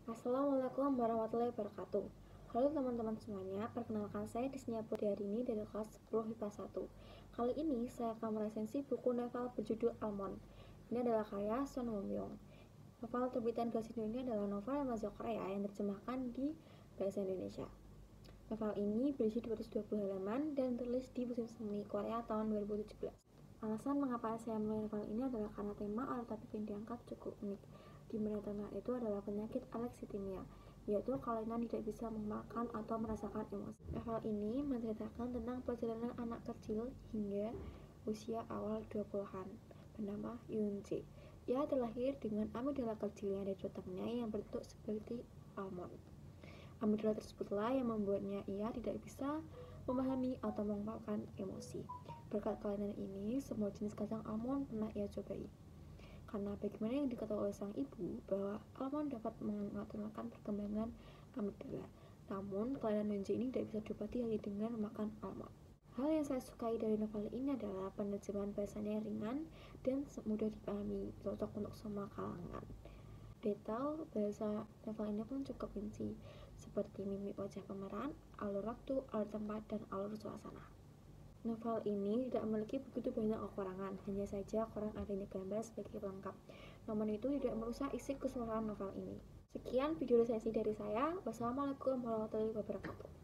Assalamualaikum warahmatullahi wabarakatuh. Halo teman-teman semuanya, perkenalkan saya Disnia Putri dari kelas 10 IPA 1. Kali ini saya akan meresensi buku novel berjudul Almond. Ini adalah karya Son Won-myung. Novel terbitan Gasindo ini adalah novel bahasa Korea yang terjemahkan di bahasa Indonesia. Novel ini berisi 220 halaman dan tertulis di musim semi Korea tahun 2017. Alasan mengapa saya memilih novel ini adalah karena tema alur topik yang diangkat cukup unik, di mana tema itu adalah penyakit alexithymia, yaitu kelainan tidak bisa memakan atau merasakan emosi. Novel ini menceritakan tentang perjalanan anak kecil hingga usia awal 20-an bernama Yoon-jae. Ia terlahir dengan amigdala kecil yang ada di otaknya yang berbentuk seperti almond. Amigdala tersebutlah yang membuatnya ia tidak bisa memahami atau mengungkapkan emosi. Berkat kelainan ini, semua jenis kacang almond pernah ia cobai. Karena bagaimana yang diketahui oleh sang ibu bahwa almond dapat mengaturkan perkembangan amigdala. Namun, kelainan Yoon-jae ini tidak bisa diobati hanya dengan memakan almond. Hal yang saya sukai dari novel ini adalah penerjemahan bahasanya yang ringan dan mudah dipahami, cocok untuk semua kalangan. Detail bahasa novel ini pun cukup rinci, seperti mimik wajah pemeran, alur waktu, alur tempat, dan alur suasana. Novel ini tidak memiliki begitu banyak kekurangan, hanya saja kurang adanya gambar sebagai pelengkap. Namun itu tidak merusak isi keseluruhan novel ini. Sekian video resensi dari saya. Wassalamualaikum warahmatullahi wabarakatuh.